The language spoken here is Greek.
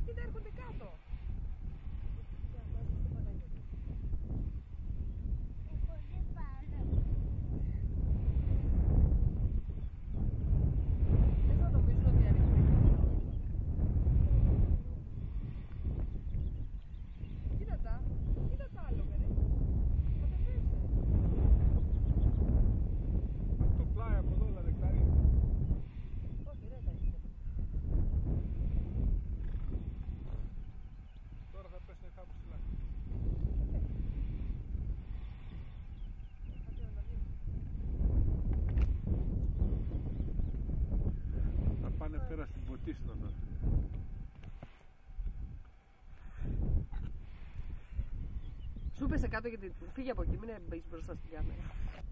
κοίτα, έρχονται κάτω. Δεν θα νομίζουν ότι ανοιχτή. Κοίτα τα άλογα, ρε. Κατεβαίνουν. Το πλάι από εδώ θα δεκτάρει. Όχι, δεν θα έχει. Τώρα θα πέσουν κάπου ψηλά. Θα πάνε πέρα στην Ποτίστρα τώρα. Σου πέσε κάτω γιατί φύγε από εκεί, μην μπεις μπροστά στην κάμερα.